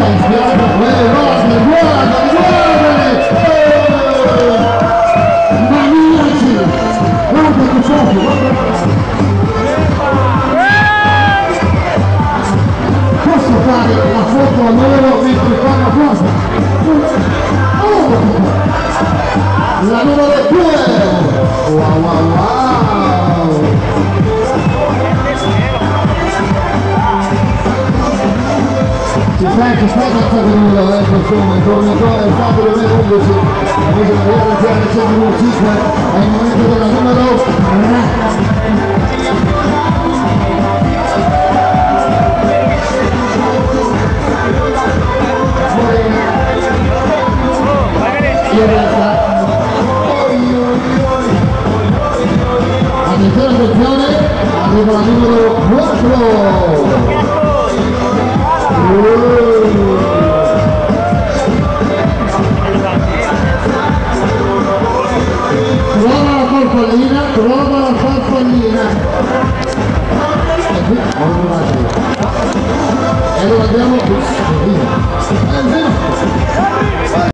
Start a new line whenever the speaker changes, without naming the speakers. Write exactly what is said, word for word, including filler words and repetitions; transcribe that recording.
ispirato, eh, guarda, guarda, guardali! Maniaci! Guarda che fuoco, guarda! Posso fare la foto a loro mentre fanno cosa? Oh! La numero due! Wow, wow, wow! Ci stai, ci stai cazzato eh, insomma, il tornatore è stato dove undici, invece di vedere la T R C numero cinque, è il momento della numero tre. Attenzione, attenzione, arriva la numero quattro. Trova la farfallina, trova la farfallina. E qui, e allora andiamo qui.